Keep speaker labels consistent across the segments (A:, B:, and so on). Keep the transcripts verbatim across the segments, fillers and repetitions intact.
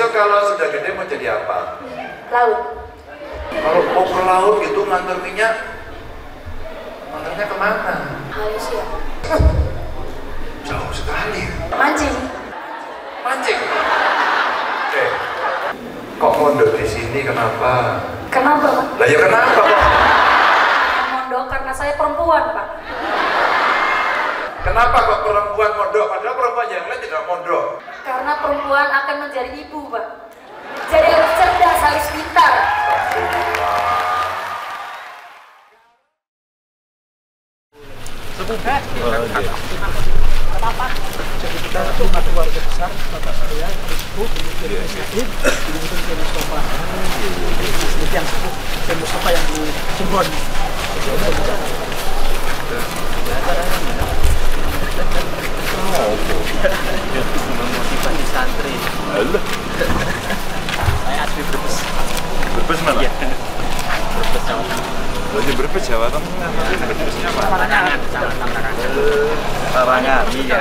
A: besok kalau sudah gede mau jadi apa?
B: Laut.
A: Kalau mau ke laut gitu ngantar minyak, ngantarnya kemana?
B: Malaysia.
A: Jauh sekali.
B: Mancing.
A: Mancing. Eh, kok mondok di sini kenapa?
B: Kenapa, Pak?
A: Lah ya kenapa kok?
B: Mondok karena saya perempuan, Pak.
A: Kenapa kok perempuan mondok? Padahal perempuan yang lain tidak mondok.
B: Karena perempuan akan menjadi ibu, Pak. Jadi harus cerdas, harus pintar.
C: Sepukat. Apa-apa. Jadi kita lima keluarga besar, bapak saya, ibu, kemudian Said, kemudian Kiai Mustafa. Jadi yang sepuh, Kiai Mustafa yang di Cirebon.
D: Memotivasi santri.
A: Halo.
D: Saya asli Brebes.
A: Brebes mana?
D: Iya. Brebes Jawa Tengah.
A: Lagi Brebes Jawa Tengah. Brebesnya mana?
D: Sarangan, Sarangan.
A: Sarangan. Iya.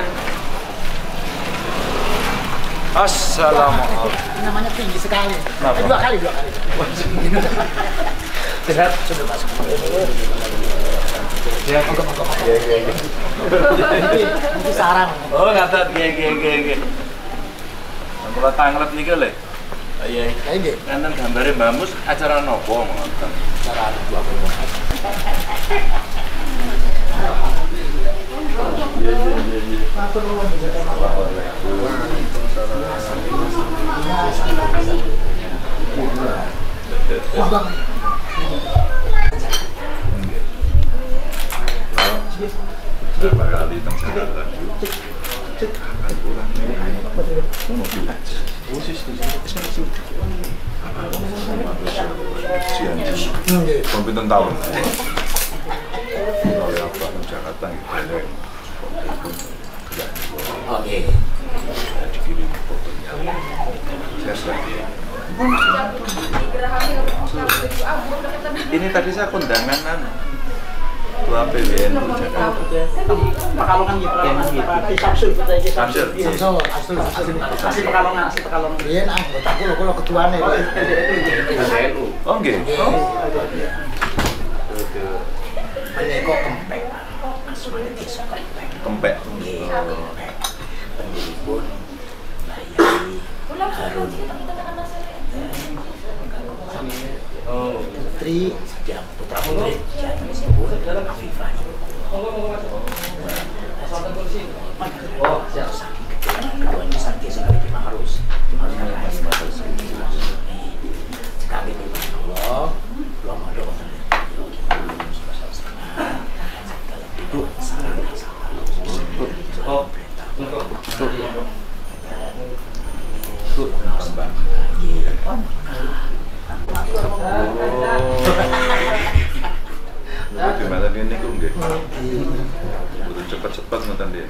A: Assalamualaikum.
C: Namanya tinggi sekali.
A: Kenapa?
C: Dua kali, dua kali. Sehat, sudah masuk.
A: Ya, iya, iya, iya.
C: Nanti sarang.
A: Oh, ngatat, iya, iya, iya, iya. Kalau tanglep nih lho. Iya.
C: Ini
A: Kan gambare Mbak Mus acara nopo ngoten.
C: cara dua puluh.
A: Iya, iya, iya, iya.
C: Abang.
A: Berapa kali teng Jakarta? Kapan pulang? Mobil aja. Khusus di sini. Ujian. Kompeten tahun. Kalau apa teng Jakarta gitu.
C: Oke.
A: Dikirim fotonya. Saya lagi. Ini tadi saya kondangan Tua P W N Jakarta.
C: Pekalongan gitu, Pak Samsul kita aja.
A: Samsul.
C: Samsul, asli, asli, asli Pekalongan, asli Pekalongan. Iya, nah, aku lo kalau ketuanya.
A: Oh, nggih.
C: Meneko kempek. Asmane desa kempek.
A: Kempek.
C: Nggih, kempek. Pendiri Bayai Harun.
A: Oh.
C: Putri, sejak putra putri, jadi disebut Afifah. Oh, siap. Saking keduanya saking sekali harus harus kakak sekali dengan Allah, belum ada orang itu salah salah. Oh, tuh, tuh,
A: Oh, gimana ini kok nggih? Butuh cepet-cepet ngoten nggih.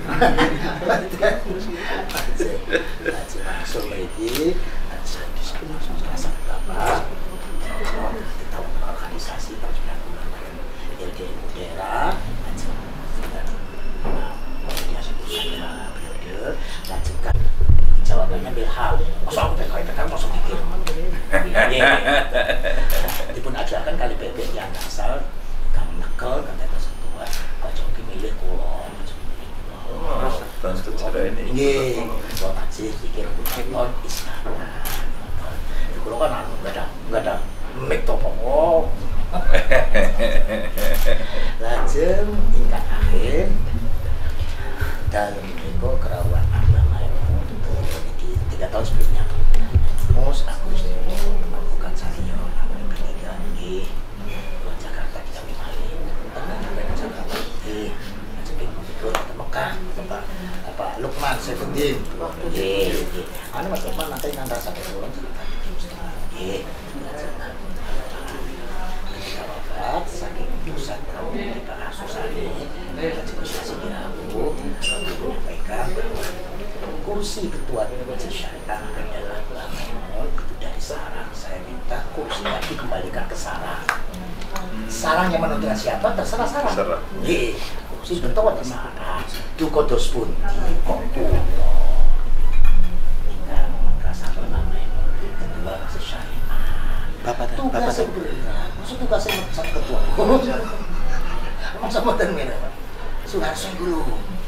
C: Langsung lagi, saya diskusi langsung rasa berapa? Kita organisasi perjuangan L D M daerah, kemudian saya periode, lanjutkan jawabannya Bilham. Masa aku P K I P K I masuk pikir. Dipun ajarkan kali P P yang asal kami nekel kan tata setua Pak Joki milih kulon
A: Dan sejarah ini.
C: nggih kok masih pikir kulon istana di kulon kan enggak ada enggak ada mic topo lajeng ingkang akhir dalam minggu kerawat agama ini tiga tahun sebelumnya Mus aku melakukan saya namanya ketiga ini buat Jakarta kita kembali tenang dari Jakarta ini jadi itu ke Mekah apa apa Lukman Seventeen iya anu Mas Lukman nanti ngantar sampai pulang iya ketika wafat saking pusat kami kita kasus ini negosiasi di aku menyampaikan bahwa kursi ketua Majelis Syariah adalah itu dari sarang. Saya minta kursinya dikembalikan ke sarang. Sarang yang menentukan siapa terserah sarang.
A: Terserah.
C: Iya, kursi ketua di sarang. Duko dos pun di kok tuh. Dengan rasa namanya Oh, masa mboten mirip. Suharso dulu.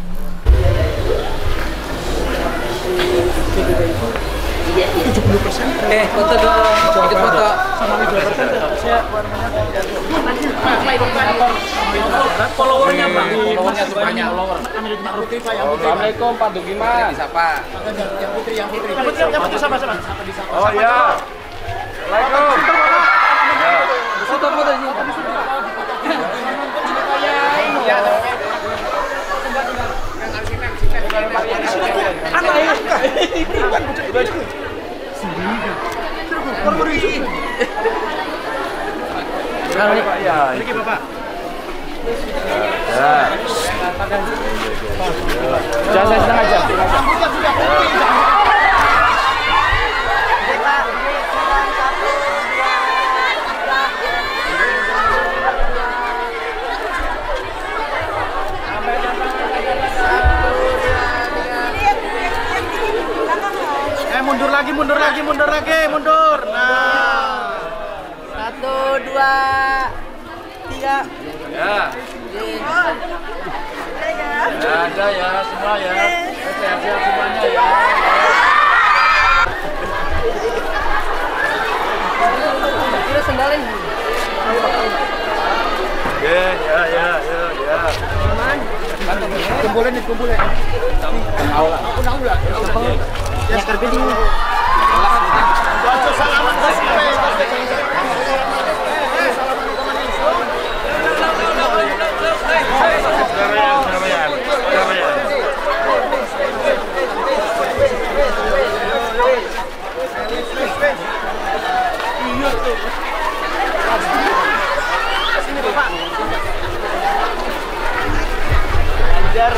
C: tujuh puluh persen.
D: Eh, foto dong. Ikut foto.
E: Sama dua persen. Siap. Followernya Pak. Followernya banyak follower.
D: Assalamualaikum Pak Dugiman. Siapa?
E: Yang putri, yang putri. Yang putri, yang putri sama-sama.
A: Oh ya. Assalamualaikum.
D: Foto foto ini.
E: Ini Bapak.
D: Jangan setengah jam.
E: Eh mundur lagi, mundur lagi, mundur lagi, mundur. Nah.
F: Satu, dua, tiga.
D: Ya. Ya, ada ya, semua ya. Sehat-sehat semuanya ya.
F: Terus sendalin.
A: Ya, ya, ya, ya, ya.
E: Kumpulin nih, kumpulin.
D: Aula.
E: Ya, sekarang ini. Sini Bapak. Anjar.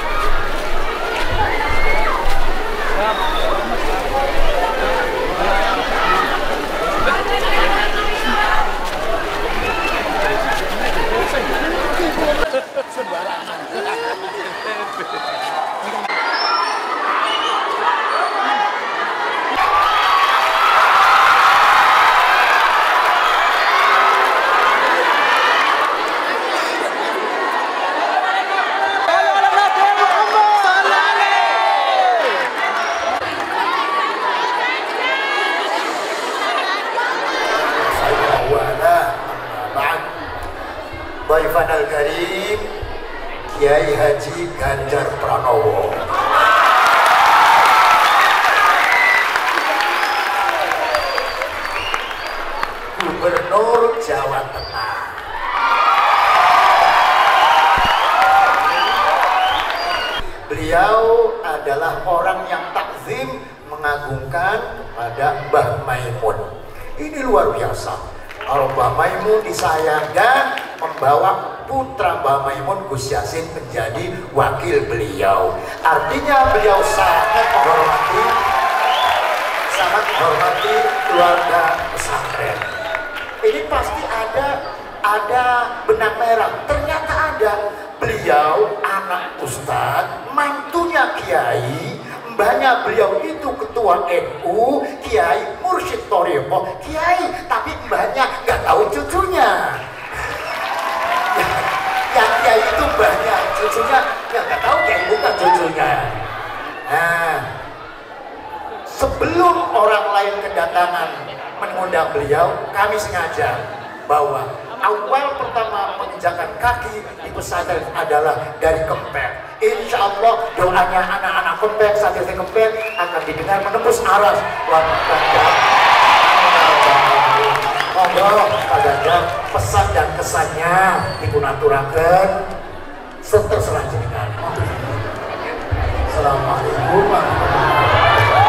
C: Baifan Al-Karim Kiai Haji Ganjar Pranowo. Gubernur Jawa Tengah. Beliau adalah orang yang takzim mengagungkan kepada Mbah Maimun. Ini luar biasa. Kalau Mbah Maimun disayangkan membawa putra Mbah Maimun Gus Yasin menjadi wakil beliau. Artinya beliau sangat menghormati sangat menghormati keluarga pesantren. Ini pasti ada ada benang merah. Ternyata ada. Beliau anak ustadz, mantunya kiai, mbahnya beliau itu ketua N U, kiai mursyid thariqah, kiai, tapi mbahnya nggak tahu cucunya. Yang kiai itu mbahnya, cucunya yang nggak tahu kiai bukan cucunya. Nah, sebelum orang lain kedatangan mengundang beliau, kami sengaja bahwa awal pertama menginjakan kaki di pesantren adalah dari Kempek. Insya Allah doanya anak-anak Kempek, santri Kempek akan didengar menembus aras. Monggo Pak Ganjar pesan dan kesannya dipunaturaken serta selanjutnya. Assalamualaikum warahmatullahi wabarakatuh.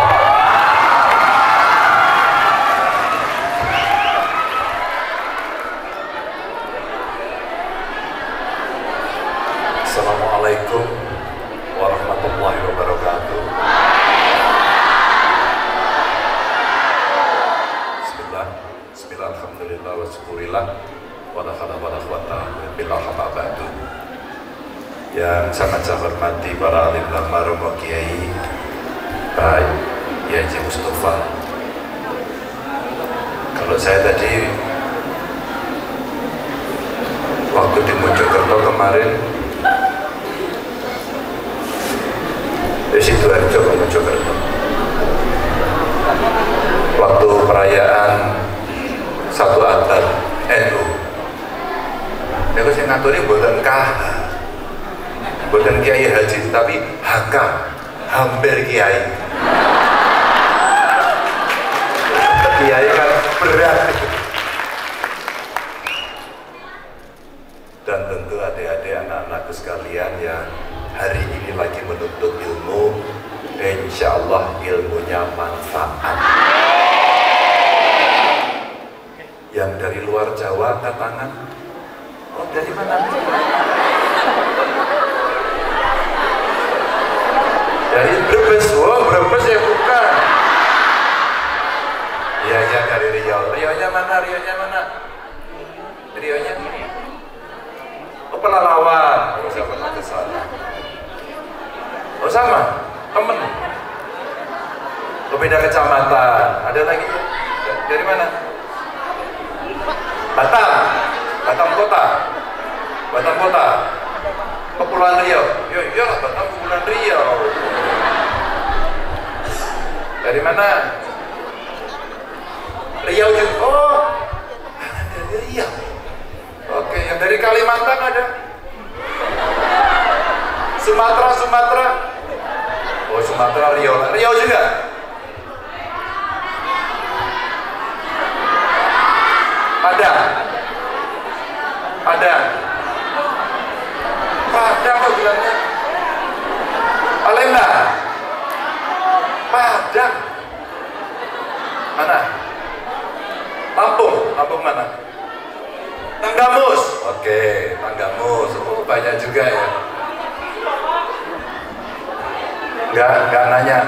A: Assalamualaikum warahmatullahi wabarakatuh. Bismillah, Bismillah, Alhamdulillah, wa syukurillah, wa la hawla wa la quwwata illa billah, amma ba'du. Yang sangat saya hormati para alim ulama, romo kiai, Pak Kiai Haji Mustafa. Kalau saya tadi waktu di Mojokerto kemarin, di Sidoarjo ke Mojokerto, waktu perayaan satu Atar N U, itu saya ngaturi buatan K H, buatan Kiai Haji, tapi H K, hampir Kiai. Kiai kan berat. Dan tentu adik-adik anak-anakku sekalian yang hari ini lagi menuntut ilmu, insya Allah ilmunya manfaat. Yang dari luar Jawa angkat tangan. Oh, dari mana? Dari Brebes. Oh, Brebes ya bukan. Iya, iya dari Riau. Riaunya mana? Riaunya mana? Riaunya? Oh, Pelalawan. Oh, saya pernah ke sana. Oh, sama? Temen? Oh, beda kecamatan. Ada lagi? Dari mana? Batam. Batam Kota. Batam Kota. Kepulauan Riau. Ya, iyalah Batam Kepulauan Riau. Dari mana? Riau juga. Oh, dari Riau. Oke, yang dari Kalimantan ada. Sumatera, Sumatera. Oh, Sumatera, Riau. Riau juga. Padang. Padang. Padang kok bilangnya. Palembang. Padang. Mana? Lampung, Lampung mana? Tanggamus. Oke, Tanggamus. Oh, banyak juga ya. Enggak, enggak nanya.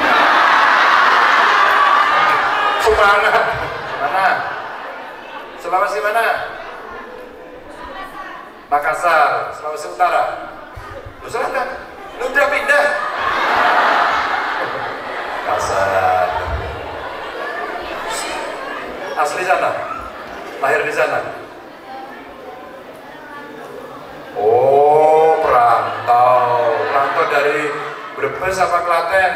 A: Semangat. Mana? Sulawesi mana? Makassar, Sulawesi Utara. Lu selatan. Lu udah pindah. Makassar. Asli sana? Lahir di sana? Oh, perantau. Perantau dari Brebes apa Klaten?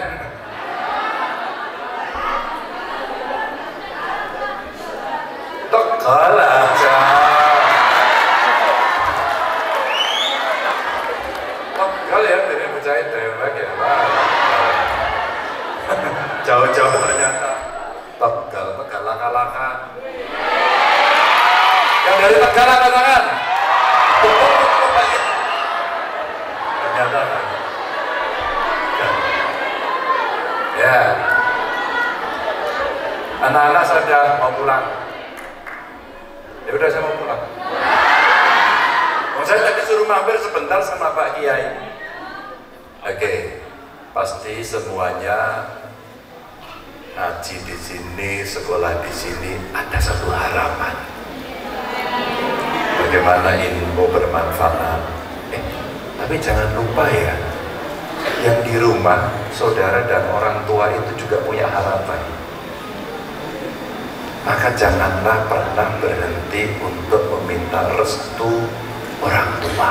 A: Tegal aja. Tegal ya, dari percaya dewek ya. Jauh-jauh ternyata. Tegal, Tegal, laka-laka. Yang dari Tegal angkat tangan. Ternyata kan. Ya. Anak-anak sudah mau pulang. Ya udah, saya mau pulang. Oh, saya tadi suruh mampir sebentar sama Pak Kiai. Oke, pasti semuanya ngaji di sini, sekolah di sini ada satu harapan. Bagaimana ilmu bermanfaat. Eh, tapi jangan lupa ya, yang di rumah, saudara dan orang tua itu juga punya harapan. Maka janganlah pernah berhenti untuk meminta restu orang tua.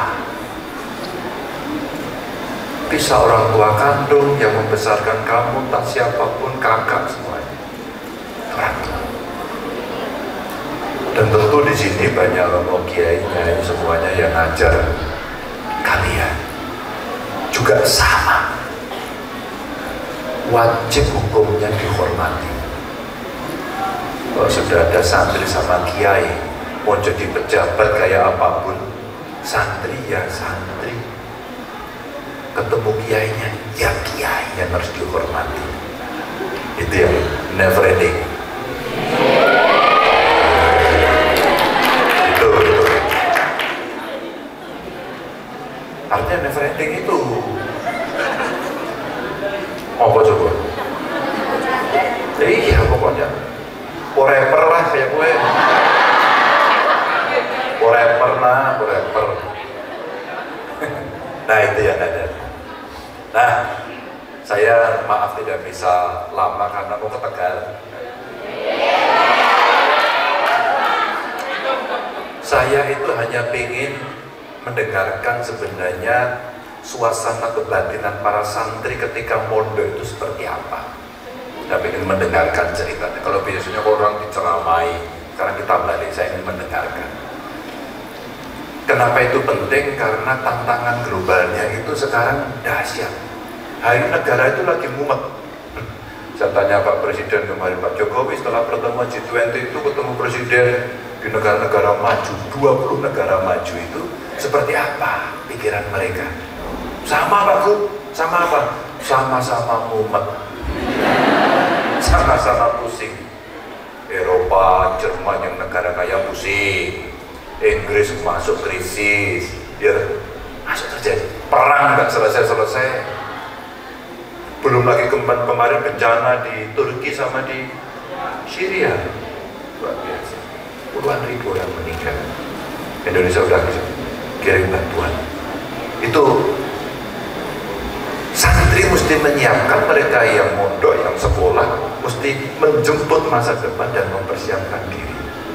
A: Bisa orang tua kandung yang membesarkan kamu, tak siapapun, kakak semuanya. Orang tua. Dan tentu di sini banyak romo kiainya, semuanya yang ngajar kalian juga sama. Wajib hukumnya dihormati. Kalau sudah ada santri sama kiai mau jadi pejabat kayak apapun, santri ya santri, ketemu kiainya ya kiai yang harus dihormati. Itu yang never ending. Itu, itu. Artinya never ending itu apa coba? Iya pokoknya forever lah kayak gue. Forever lah, forever. Nah itu yang ada. Nah, saya maaf tidak bisa lama karena mau ke Tegal. Saya itu hanya hanya ingin mendengarkan sebenarnya suasana kebatinan para santri ketika mondok itu seperti apa. Saya ingin mendengarkan ceritanya. Kalau biasanya orang diceramai, sekarang kita balik, saya ingin mendengarkan. Kenapa itu penting? Karena tantangan globalnya itu sekarang dahsyat. Hari negara itu lagi mumet. Saya tanya Pak Presiden kemarin, Pak Jokowi setelah pertemuan G dua puluh itu ketemu Presiden di negara-negara maju, dua puluh negara maju itu seperti apa pikiran mereka? Sama Pak Gu, sama apa? Sama-sama mumet, sama-sama pusing. Eropa, Jerman yang negara kaya pusing, Inggris masuk krisis, ya masuk terjadi perang nggak selesai-selesai. Belum lagi kemarin, kemarin bencana di Turki sama di Syria, luar biasa. Puluhan ribu orang meninggal. Indonesia udah kirim bantuan. Itu santri mesti menyiapkan, mereka yang mondok, yang sekolah mesti menjemput masa depan dan mempersiapkan diri.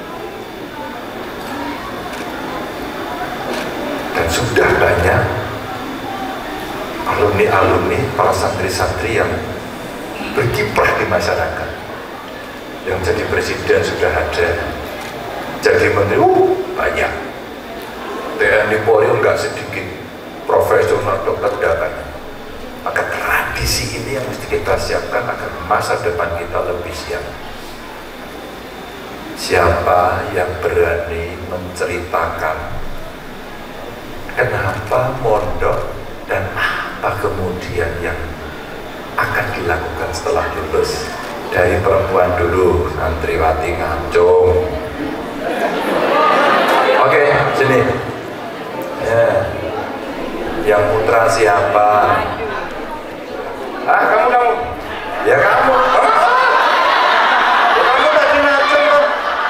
A: Dan sudah banyak alumni-alumni, para santri-santri yang berkiprah di masyarakat. Yang jadi presiden sudah ada, jadi menteri uh, banyak. T N I Polri enggak sedikit, profesional dokter datanya. Maka tradisi ini yang mesti kita siapkan agar masa depan kita lebih siap. Siapa yang berani menceritakan kenapa mondok dan apa kemudian yang akan dilakukan setelah lulus? Dari perempuan dulu, santriwati Ngancung. Oke, sini ya. Yang putra siapa? Ah, kamu kamu ya kamu kamu, ya, kamu tadi Ngancung loh.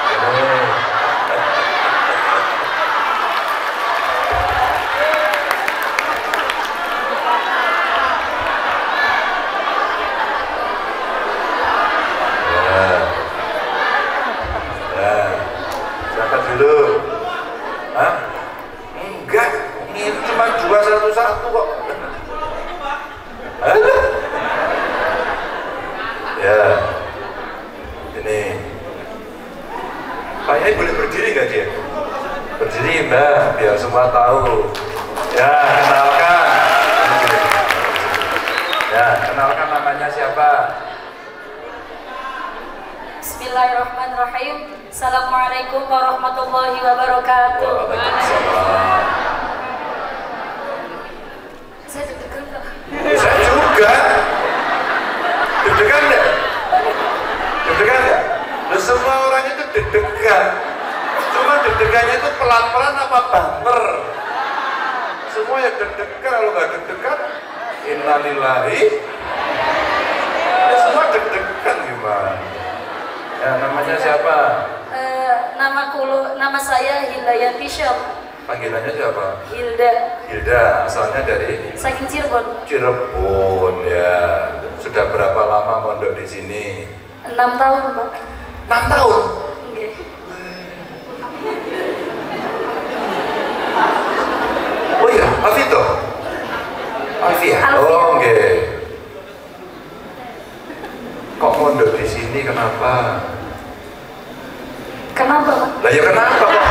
A: Satu-satu kok. Hah? Ya, ini Pak Yai boleh berdiri nggak dia? Berdiri Mbak, biar semua tahu. Ya, kenalkan. Ya, kenalkan namanya siapa?
B: Bismillahirrahmanirrahim. Assalamualaikum warahmatullahi wabarakatuh.
A: Waalaikumsalam.
B: Saya deg-degan kok.
A: Saya juga. Deg-degan nggak? Deg-degan nggak? Loh, semua orang itu deg-degan. Cuma deg-degannya itu pelan-pelan apa banter? Semua yang deg-degan, kalau nggak deg-degan, innalillahi. Ya, semua deg-degan gimana? Ya, namanya siapa?
B: Uh, nama kulu, nama saya Hildayanti Syam.
A: Panggilannya siapa?
B: Hilda.
A: Hilda, asalnya dari?
B: Saking Cirebon.
A: Cirebon, ya. Sudah berapa lama mondok di sini?
B: Enam tahun, Pak.
A: Enam tahun?
B: Nggih.
A: Oh iya, Alvito? Alvia? Oh, oke. Kok mondok di sini, kenapa?
B: Kenapa, Pak?
A: Lah ya kenapa kok?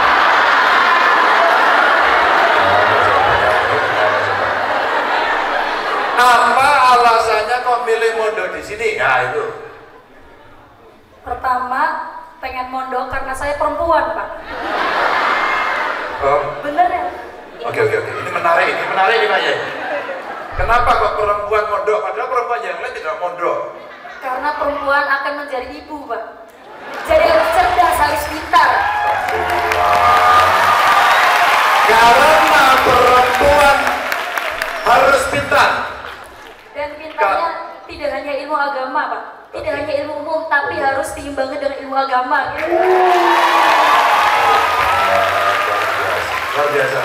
A: Apa alasannya kok milih mondok di sini? Ya itu.
B: Pertama, pengen mondok karena saya perempuan, Pak.
A: Oh.
B: Bener ya?
A: Oke oke oke. Ini menarik, ini menarik nih Pak Yai. Kenapa kok perempuan mondok? Padahal perempuan yang lain tidak mondok.
B: Karena perempuan akan menjadi ibu, Pak. Jadi harus cerdas, harus pintar.
A: Karena perempuan harus pintar.
B: Dan pintarnya Ka tidak hanya ilmu agama, Pak. Tidak okay. hanya ilmu umum, tapi harus diimbangi dengan ilmu agama. Gitu.
A: Luar biasa.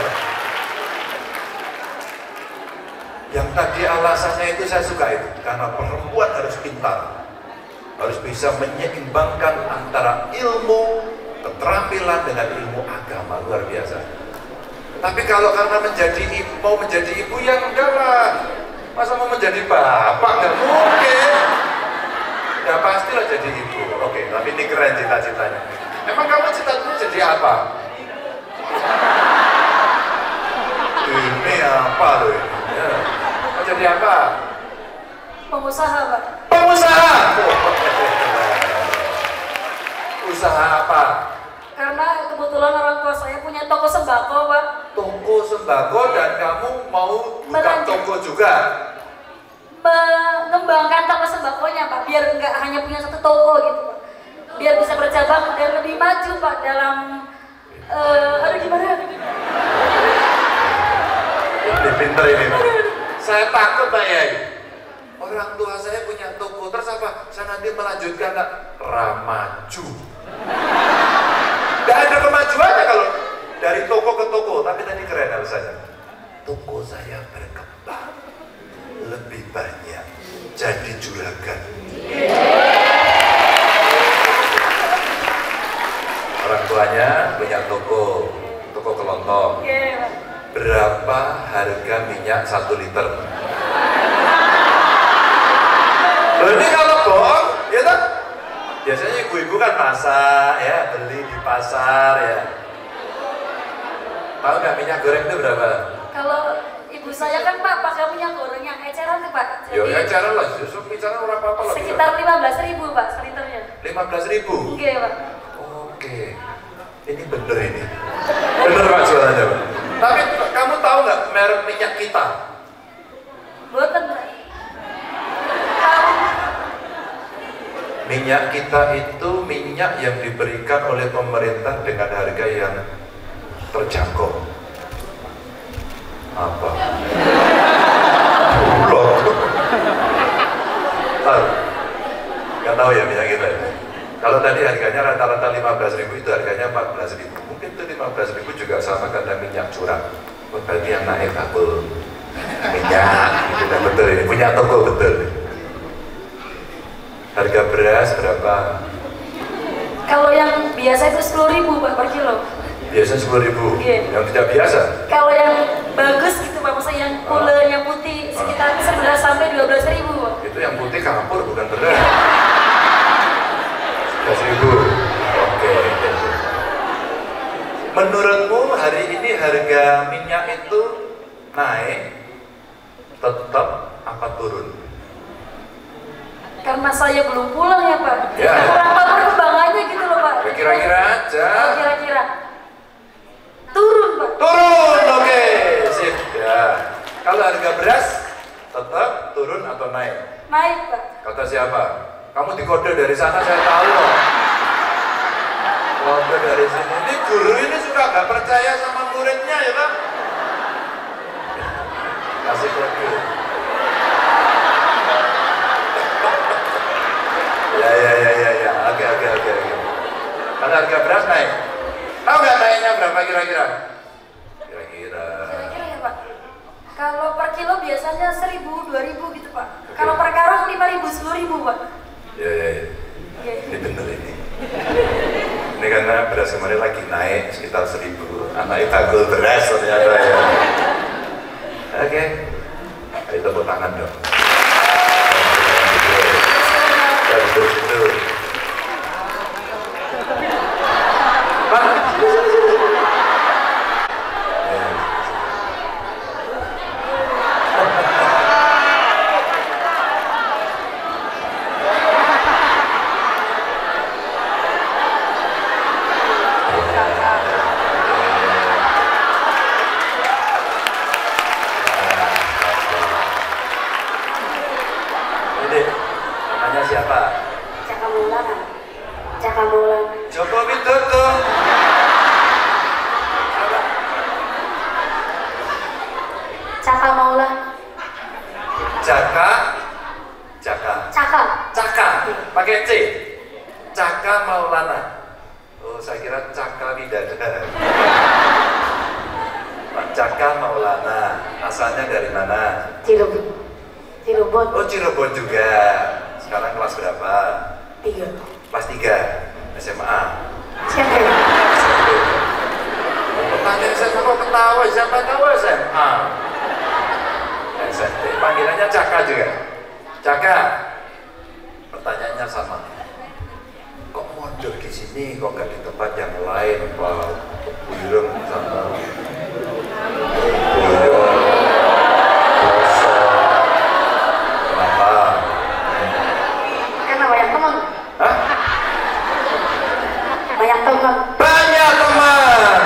A: Yang tadi alasannya itu saya suka itu, karena perempuan harus pintar, harus bisa menyeimbangkan antara ilmu keterampilan dengan ilmu agama luar biasa. Tapi kalau karena menjadi ibu, mau menjadi ibu ya enggak lah. Masa mau menjadi bapak nggak mungkin. Ya pastilah jadi ibu. Oke, tapi ini keren cita-citanya. Emang kamu cita-citanya jadi apa? Ini apa loh ini? Ya. Mau jadi apa?
B: Pengusaha, Pak.
A: Pengusaha. Usaha apa?
B: Karena kebetulan orang tua saya punya toko sembako, Pak.
A: Toko sembako dan kamu mau buka
B: Melanjut.
A: toko juga?
B: Mengembangkan toko sembakonya, Pak, biar nggak hanya punya satu toko gitu, Pak. Biar bisa bercabang dan lebih maju, Pak, dalam uh, aduh gimana?
A: Ini pinter ini, Pak. Saya takut, Pak Yai. Orang tua saya punya toko, terus apa? Saya nanti melanjutkan nggak? Ramaju. Nggak ada kemajuannya kalau dari toko ke toko, tapi tadi keren alasannya. Toko saya berkembang lebih banyak, jadi juragan. Orang tuanya punya toko, toko kelontong.
B: Yeah.
A: Berapa harga minyak satu liter? Loh, ini kalau bohong, ya tak? Biasanya ibu-ibu kan masak, ya beli di pasar, ya. Tahu nggak minyak goreng itu berapa?
B: Kalau ibu saya kan, Pak, pakai minyak goreng yang eceran tuh, Pak.
A: Yo, ya cara lah, justru bicara orang apa-apa lah.
B: Sekitar lima belas ribu, Pak, seliternya.
A: lima belas ribu?
B: Iya, Pak.
A: Oke, ini bener ini. Bener Pak jualannya, Pak. Tapi kamu tahu nggak merek minyak kita?
B: Boten, Pak.
A: Minyak kita itu minyak yang diberikan oleh pemerintah dengan harga yang terjangkau. Apa? Blok. Tahu? Nggak tahu ya minyak kita. Kalau tadi harganya rata-rata lima belas ribu, itu harganya empat belas ribu. Mungkin itu lima belas ribu juga sama karena minyak curah. Berarti yang naik kabel minyak, itu kan betul ini. Punya toko betul. Harga beras berapa?
B: Kalau yang biasa itu sepuluh ribu, Pak, per kilo.
A: Biasa sepuluh ribu.
B: Iya.
A: Yang tidak biasa?
B: Kalau yang bagus gitu, Pak, maksudnya yang kulenya putih sekitar sebelas sampai dua belas ribu, Pak.
A: Itu yang putih kapur bukan beras. sebelas ribu. Oke. Menurutmu hari ini harga minyak itu naik, tetap apa turun?
B: Karena saya belum pulang ya, Pak.
A: Ya.
B: Kurang tahu perkembangannya gitu loh, Pak.
A: Kira-kira aja.
B: Oh, kira-kira turun, Pak.
A: Turun, oke, sip. Ya. Kalau harga beras tetap turun atau naik?
B: Naik, Pak.
A: Kata siapa? Kamu dikode dari sana, saya tahu loh. Kode dari sini. Ini guru ini suka nggak percaya sama muridnya ya, Pak? Kasih kode. Ya ya ya ya ya. Oke oke oke oke. Kalau harga beras naik, tahu nggak naiknya berapa kira-kira? Kira-kira.
B: Kira-kira ya, Pak. Kalau per kilo biasanya seribu, dua ribu gitu, Pak. Kalau per karung lima ribu, sepuluh ribu, Pak.
A: Ya ya ya.
B: Iya.
A: Ini bener ini. Ini karena beras kemarin lagi naik sekitar seribu. Anaknya bagul beras ternyata ya. Oke. Ayo tepuk tangan dong. Ya betul betul. Pak. Ini namanya siapa?
B: Caka Maulana. Caka Maulana.
A: Joko Widodo.
B: Caka Maulana.
A: Jaka. Jaka.
B: Caka.
A: Caka. Pakai C. Caka Maulana. Oh, saya kira Caka Widadari. Pak Caka Maulana. Asalnya dari mana?
B: Cirebon. Cirebon.
A: Oh, Cirebon juga. Sekarang kelas berapa?
B: Tiga.
A: Kelas tiga S M A.
B: Siapa?
A: S M A kok ketawa, siapa tahu S M A. S M P, panggilannya Caka juga. Caka, pertanyaannya sama. Kok mondok di sini, kok nggak di tempat yang lain, Pak? Buyurung sama Buyurung, kenapa?
B: Karena banyak teman.
A: Hah?
B: Banyak teman.
A: Banyak teman.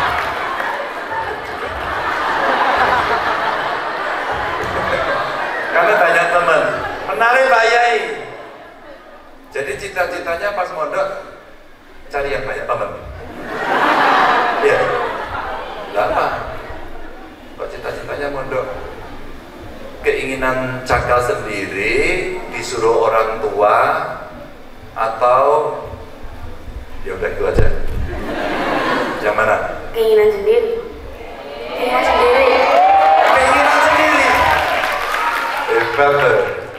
A: Karena banyak teman. Menarik Pak Yai. Jadi cita-citanya pas mondok cari yang banyak teman. Iya. Lama. Kok cita-citanya mondok? Keinginan Cakal sendiri disuruh orang tua atau ya udah itu aja. Yang mana?
B: Keinginan sendiri. Keinginan sendiri.
A: Keinginan sendiri. Hebat loh.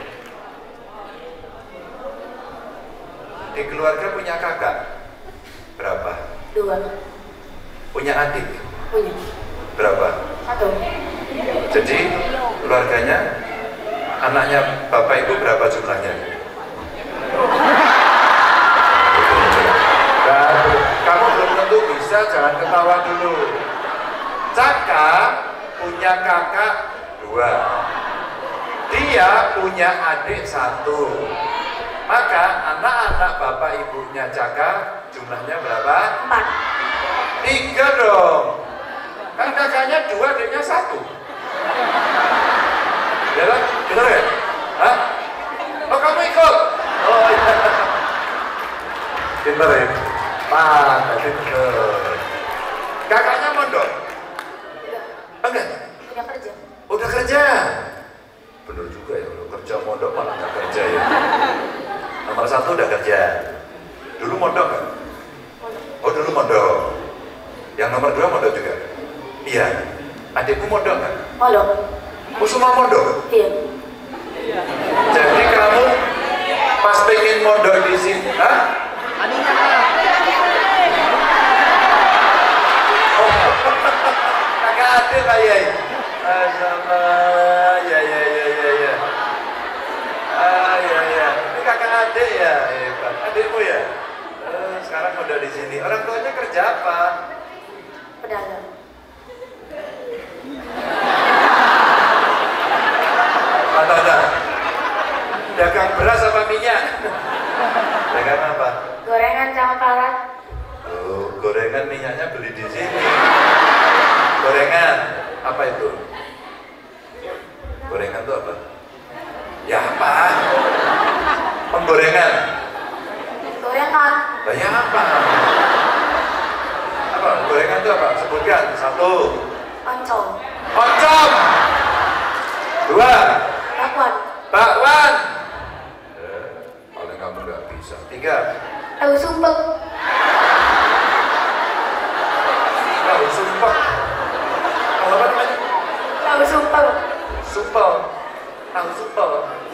A: Di keluarga punya kakak berapa?
B: Dua.
A: Punya adik
B: Punya.
A: berapa?
B: Satu.
A: Jadi keluarganya, anaknya bapak ibu berapa jumlahnya? Dan kamu belum tentu bisa, jangan ketawa dulu. Caka punya kakak dua, dia punya adik satu. Maka anak-anak bapak ibunya Caka jumlahnya berapa?
B: Empat.
A: Tiga dong. Kan kakaknya dua, adiknya satu. Ya kan? Bener ya? Hah? Oh kamu ikut? Oh iya. Pinter ya? Pak, tadi bener. Kakaknya mondok? Enggak?
B: Punya kerja.
A: Udah kerja? Bener juga ya, kalau kerja mondok malah nggak kerja ya. Nomor satu udah kerja. Dulu mondok kan? Oh dulu mondok. Yang nomor dua mondok juga? Iya. Adikku mondok kan?
B: Mondok.
A: Oh semua mondok?
B: Iya.
A: Jadi kamu pas pengen mondok di sini, hah?
F: Adiknya
A: Oh, kakak adik Pak Yai. Sama, ya ya ya ya ya. Ah ya ya. Ini kakak adik ya, hebat. Adikmu ya? Eh, sekarang mondok di sini. Orang tuanya kerja apa?
B: Pedagang.
A: Atau enggak? Dagang beras apa minyak? Dagang apa?
B: Gorengan sama parat.
A: Oh, gorengan minyaknya beli di sini. Gorengan apa itu? Gorengan itu apa? Ya apa? Penggorengan.
B: Gorengan.
A: Lah ya apa? Apa? Gorengan itu apa? Sebutkan. Satu.
B: Oncom.
A: Oncom. Dua.
B: Bakwan.
A: Bakwan. Eh, paling kamu nggak bisa. Tiga.
B: Tahu sumpel.
A: Tahu sumpah. Kalau apa namanya?
B: Tahu sumpel.
A: Sumpel. Tahu sumpel.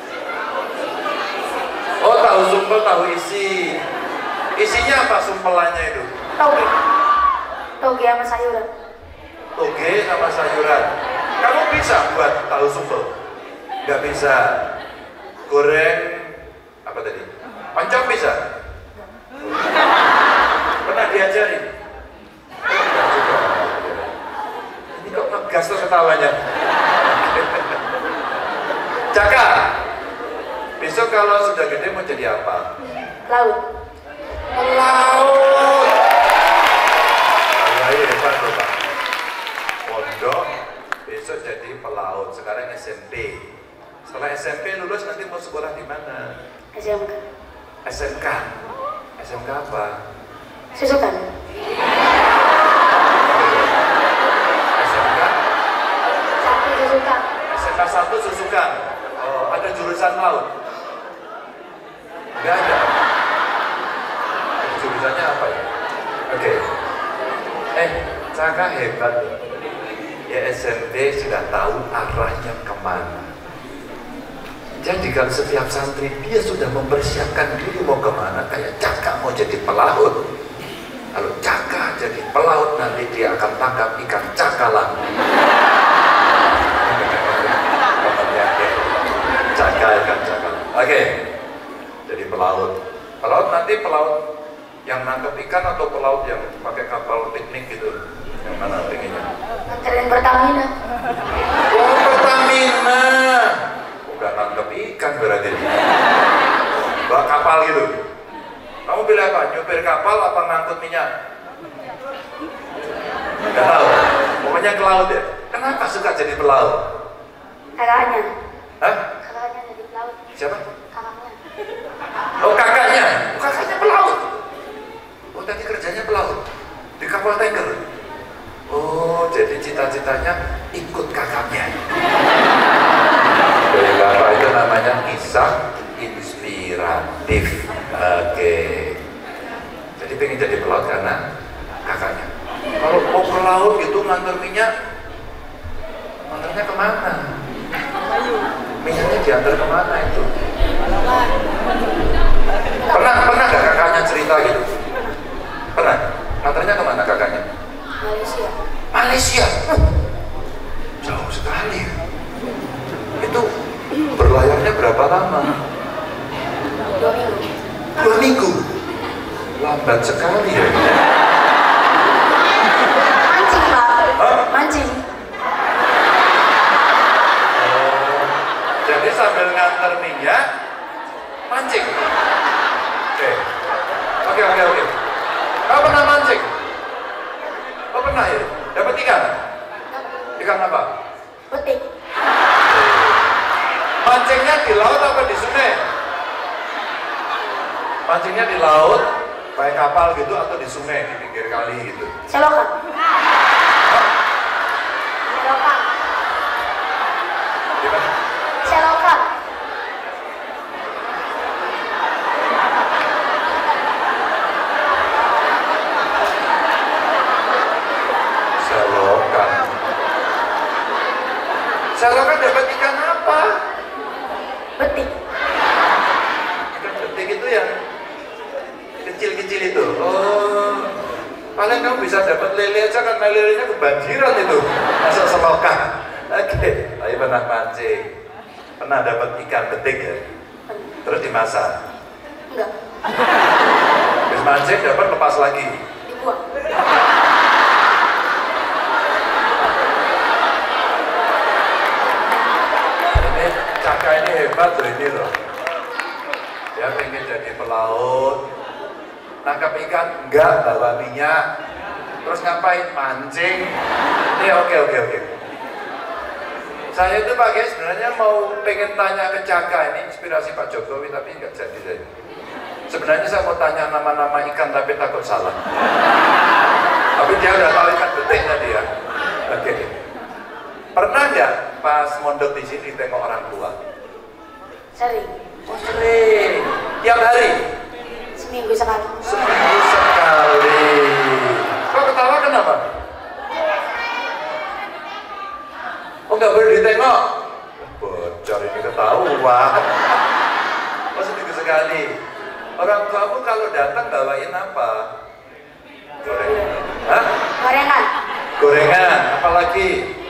A: Oh tahu sumpel, tahu isi. Isinya apa sumpelannya itu?
B: Toge. Toge sama sayuran.
A: Toge sama sayuran. Kamu bisa buat tahu sumpel? Nggak bisa. Goreng apa tadi? Oncom bisa? Pernah diajari? Enggak juga. Ini kok ngegas tuh ketawanya. Caka, besok kalau sudah gede mau jadi apa?
B: Laut.
A: Laut. Ayah hebat loh Pak. Pondok, besok jadi pelaut. Sekarang S M P. Setelah S M P lulus nanti mau sekolah di mana?
B: S M K.
A: S M K. S M K apa?
B: Susukan.
A: S M K.
B: Satu susukan.
A: S M K satu Susukan. Oh, ada jurusan laut? Enggak ada. Jurusannya apa ya? Oke. Eh, Caka hebat. Ya S M P sudah tahu arahnya kemana. Jadi kalau setiap santri dia sudah mempersiapkan diri mau kemana, kayak Caka mau jadi pelaut. Kalau caka jadi pelaut nanti dia akan tangkap ikan cakalang. Caka ikan cakalang. Oke. Jadi pelaut. Pelaut nanti pelaut yang nangkep ikan atau pelaut yang pakai kapal piknik gitu. Yang mana pengennya?
B: Keren Pertamina.
A: Oh, Pertamina. Udah nangkep ikan berarti. Bawa kapal gitu. Kamu pilih apa? Nyupir kapal apa ngangkut minyak? Gak tahu. Pokoknya ke laut ya. Kenapa suka jadi pelaut?
B: Kakaknya.
A: Hah?
B: Kakaknya jadi pelaut.
A: Siapa?
B: Kakaknya.
A: Oh, kakaknya. Oh, kakaknya pelaut. Oh, tadi kerjanya pelaut di kapal tanker. Oh, jadi cita-citanya ikut kakaknya. Jadi apa itu namanya kisah inspiratif. Oke. Jadi pengen jadi pelaut karena kakaknya. Kalau mau ke laut gitu nganter minyak, nganternya kemana? Minyaknya diantar kemana itu? Pernah pernah nggak kakaknya cerita gitu? Pernah? Nganternya kemana kakaknya?
B: Malaysia.
A: Malaysia. Jauh sekali. Itu berlayarnya berapa lama?
B: Dua minggu.
A: Dua minggu. Lambat sekali ya.
B: Mancing pak.
A: Hah?
B: Mancing.
A: Oh, jadi sambil nganter minyak, mancing. Oke, oke, oke, oke. Kau pernah mancing? Kau pernah ya? Dapat ikan? Ikan apa?
B: Betik.
A: Mancingnya di laut apa di sungai? Mancingnya di laut, pakai kapal gitu atau di sungai, di pinggir kali gitu?
B: Selokan. Selokan.
A: Gimana?
B: Selokan.
A: Selokan. Selokan dapat ikan apa?
B: Betik.
A: Ikan betik itu yang kecil-kecil itu. Oh, paling kamu bisa dapat lele aja karena lelenya kebanjiran itu. Masuk selokan. Oke, tapi pernah mancing. Pernah dapat ikan betik ya? Terus dimasak.
B: Enggak.
A: Habis mancing dapat lepas lagi.
B: Dibuang.
A: Ini Caka ini hebat loh ini loh. Dia pengen jadi pelaut. Nangkap ikan enggak, bawa minyak. Terus ngapain? Mancing. Ini oke oke oke. Saya itu pakai sebenarnya mau pengen tanya ke Caka ini inspirasi Pak Jokowi tapi nggak jadi saya. Sebenarnya saya mau tanya nama-nama ikan tapi takut salah. Tapi dia udah tahu ikan betik tadi ya. Oke. Pernah nggak pas mondok di sini tengok orang tua?
B: Sering.
A: Oh sering. Tiap hari.
B: Seminggu sekali.
A: Seminggu sekali. Kok ketawa kenapa? Oh nggak boleh ditengok? Bocor ini ketahuan. Oh seminggu sekali. Orang tuamu kalau datang bawain apa? Gorengan. Hah?
B: Gorengan.
A: Gorengan. Apalagi?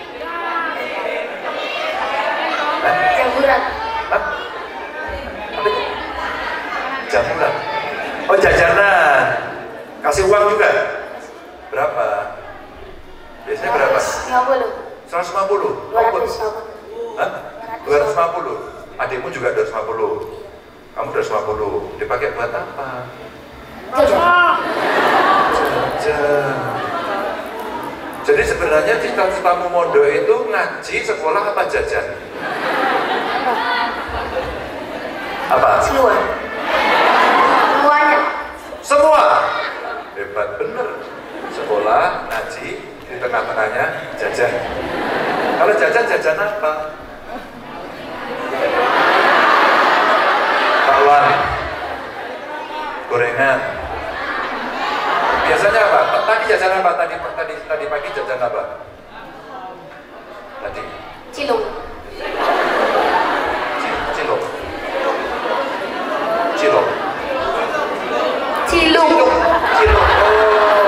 B: Jamuran.
A: Hah? Apa itu? Jamuran. Oh jajanan. Kasih uang juga? Berapa? Biasanya berapa?
B: lima puluh.
A: seratus lima puluh?
B: dua ratus lima puluh.
A: Hah? dua ratus lima puluh? Adikmu juga dua ratus lima puluh? Kamu dua ratus lima puluh? Dipakai buat apa?
B: Jajan.
A: Jajan. Jadi sebenarnya cita-citamu mondok itu ngaji, sekolah apa jajan? Apa?
B: Semua. Semuanya.
A: Semua? Hebat bener. Sekolah, ngaji, di tengah-tengahnya jajan. Kalau jajan, jajan apa? Bakwan, gorengan. Biasanya apa? Tadi jajan apa? Tadi tadi tadi pagi jajan apa? Tadi
B: Cilung.
A: Ci- cilok. Cilok.
B: Cilung.
A: Cilok. Oh.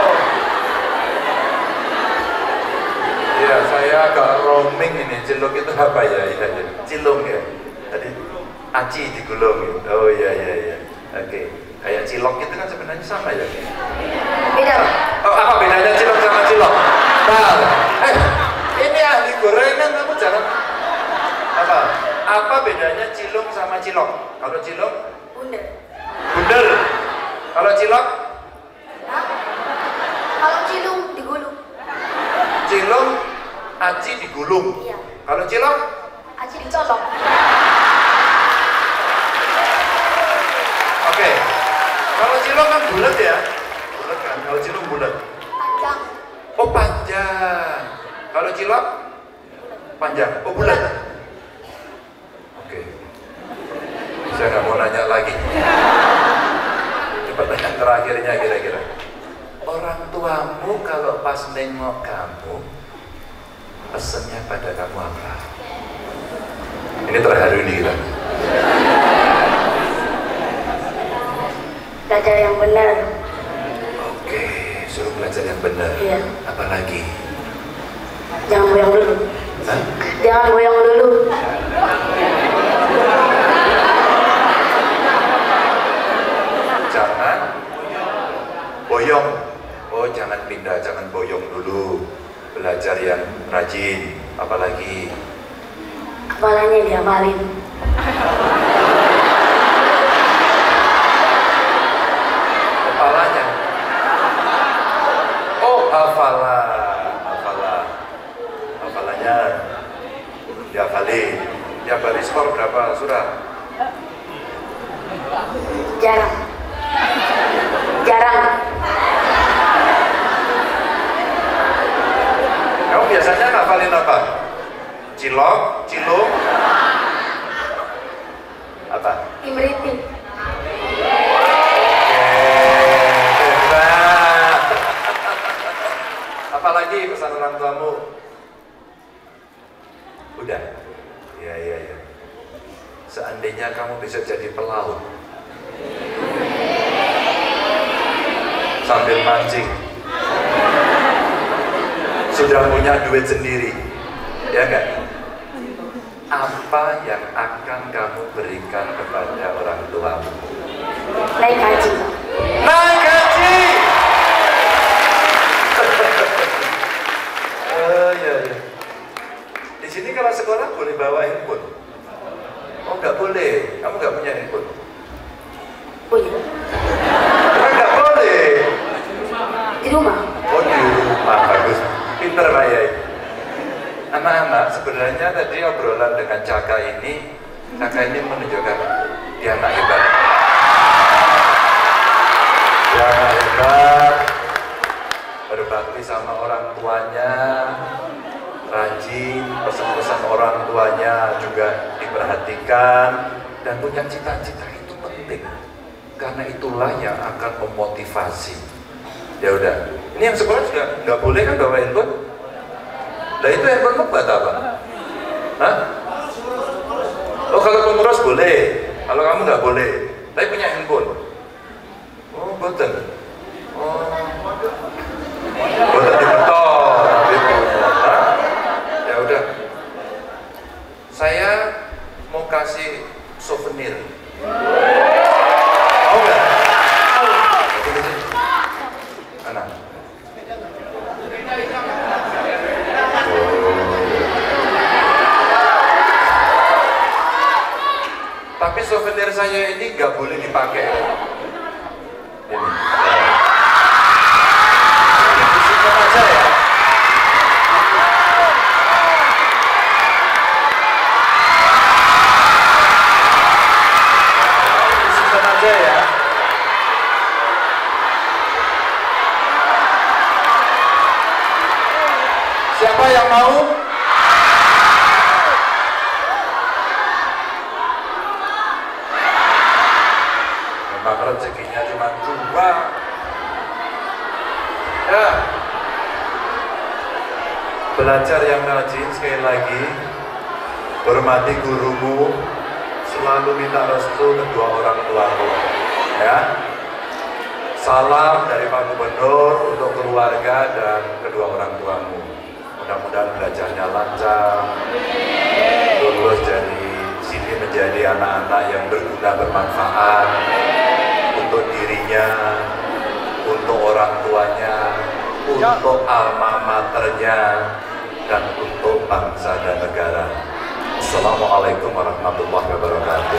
A: cilok itu apa ya? Iya, ya. Cilung ya. Tadi aci digulung. Oh iya iya iya. Oke. Kayak cilok itu kan sebenarnya sama ya.
B: Beda.
A: Oh apa bedanya cilok sama cilok? Nah, eh ini ahli gorengan kamu jangan apa? Apa bedanya cilung sama cilok? Kalau cilok?
B: Bundel.
A: Bundel. Kalau cilok?
B: Hah? Kalau cilung digulung.
A: Cilung aci digulung.
B: Iya.
A: Kalau cilok?
B: Aci dicolok.
A: Oke. Kalau cilok kan bulat ya? Bulat kan? Kalau cilung bulat.
B: Panjang.
A: Oh panjang. Kalau cilok? Panjang. Oh bulat. Oke. Saya nggak mau nanya lagi. Pertanyaan terakhirnya kira-kira. Orang tuamu kalau pas nengok kamu, pesennya pada kamu apa? Ini terharu nih kita.
B: Belajar yang benar.
A: Oke, suruh belajar yang benar.
B: Iya.
A: Apalagi?
B: Jangan goyang dulu.
A: Hah?
B: Jangan goyang dulu.
A: Jangan boyong. Oh, jangan pindah, jangan boyong dulu. Belajar yang rajin. Apalagi?
B: Kepalanya diamalin.
A: Kepalanya. Oh, hafalah. Hafalah. Hafalannya dihafalin. Tiap hari skor berapa surah?
B: Jarang. Jarang.
A: Kamu biasanya ngafalin apa? Cilok, cilung, apa?
B: Imriti.
A: Hebat. Apalagi pesan orang tuamu? Udah. Ya ya ya. Seandainya kamu bisa jadi pelaut, sambil mancing, sudah punya duit sendiri, ya enggak? Apa yang akan kamu berikan kepada orang tuamu?
B: Naik haji.
A: Naik haji. Oh iya iya. Di sini kalau sekolah boleh bawa handphone? Oh nggak boleh. Kamu nggak punya handphone?
B: Punya.
A: Oh, nggak boleh.
B: Di rumah.
A: Oh di rumah bagus. Pinter Pak Yai. Anak-anak sebenarnya tadi obrolan dengan Caka ini, Caka ini menunjukkan dia anak hebat. Dia anak hebat, berbakti sama orang tuanya, rajin, pesan-pesan orang tuanya juga diperhatikan, dan punya cita-cita itu penting. Karena itulah yang akan memotivasi. Ya udah, ini yang sekolah juga nggak boleh kan bawa handphone? Nah itu handphone buat apa? Hah? Oh kalau pengurus boleh, kalau kamu nggak boleh. Tapi punya handphone. Oh boten. Oh boten dibetul. Gitu. Hah? Ya udah. Saya mau kasih souvenir. Mau nggak? Anak. Tapi souvenir saya ini nggak boleh dipakai. Ini. Simpan aja ya. Simpan aja ya. Siapa yang mau? Memang rezekinya cuma dua. Ya. Belajar yang rajin sekali lagi. Hormati gurumu. Selalu minta restu kedua orang tuamu. Ya. Salam dari Pak Gubernur untuk keluarga dan kedua orang tuamu. mudah-mudahan belajarnya lancar, lulus dari sini menjadi anak-anak yang berguna, bermanfaat untuk dirinya, untuk orang tuanya, untuk alma maternya, dan untuk bangsa dan negara. Assalamualaikum warahmatullahi wabarakatuh.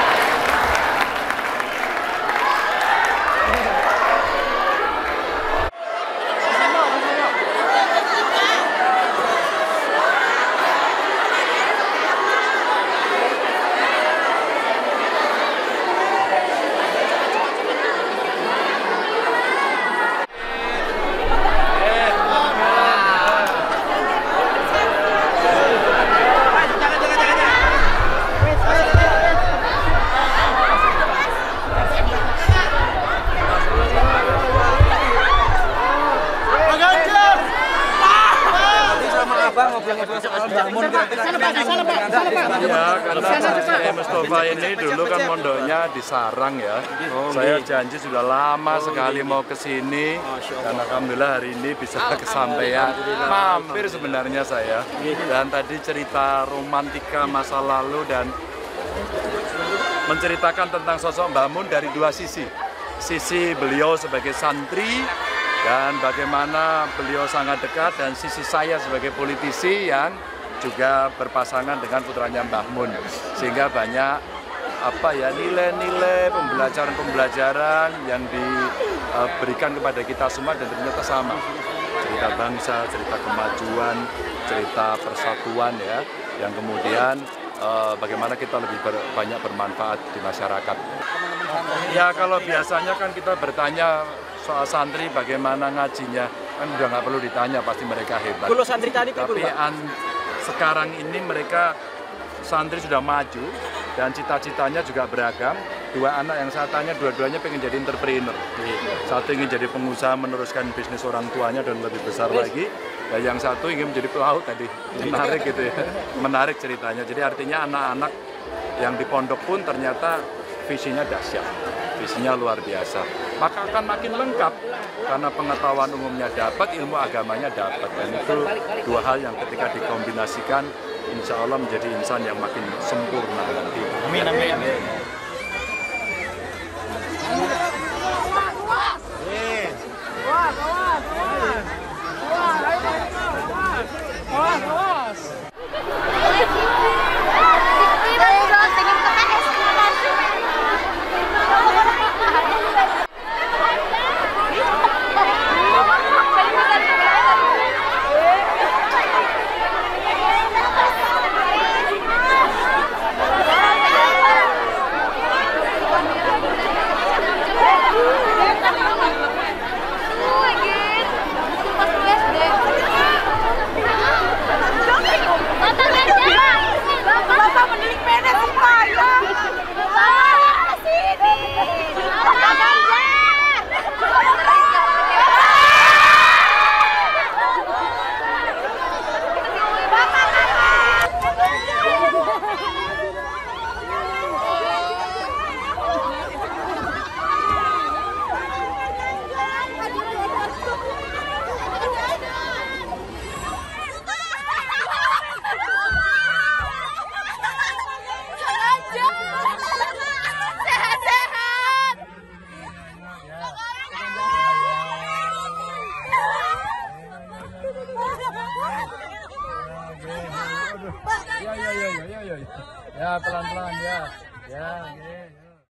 D: Ya, karena saya Mustafa ini dulu kan mondoknya di Sarang ya. Saya janji sudah lama sekali mau ke sini dan alhamdulillah hari ini bisa kesampaian. Mampir sebenarnya saya. Dan tadi cerita romantika masa lalu dan menceritakan tentang sosok Mbah Mun dari dua sisi. Sisi beliau sebagai santri dan bagaimana beliau sangat dekat, dan sisi saya sebagai politisi yang juga berpasangan dengan putranya Mbah Mun, sehingga banyak apa ya nilai-nilai pembelajaran-pembelajaran yang diberikan kepada kita semua dan ternyata sama, cerita bangsa, cerita kemajuan, cerita persatuan ya, yang kemudian eh, bagaimana kita lebih ber, banyak bermanfaat di masyarakat. Ya kalau biasanya kan kita bertanya soal santri bagaimana ngajinya, kan udah nggak perlu ditanya, pasti mereka hebat.
F: Dulu santri tadi
D: tapi an, sekarang ini mereka santri sudah maju dan cita-citanya juga beragam. Dua anak yang saya tanya, dua-duanya pengen jadi entrepreneur. Satu ingin jadi pengusaha meneruskan bisnis orang tuanya dan lebih besar lagi. Dan yang satu ingin menjadi pelaut tadi. Menarik gitu ya, menarik ceritanya. Jadi artinya anak-anak yang di pondok pun ternyata visinya dahsyat, visinya luar biasa. Maka akan makin lengkap karena pengetahuan umumnya dapat, ilmu agamanya dapat. Dan itu dua hal yang ketika dikombinasikan, insya Allah menjadi insan yang makin sempurna nanti. Amin, amin. Ya, ya, ya, ya, ya, ya, pelan-pelan ya, ya, ya.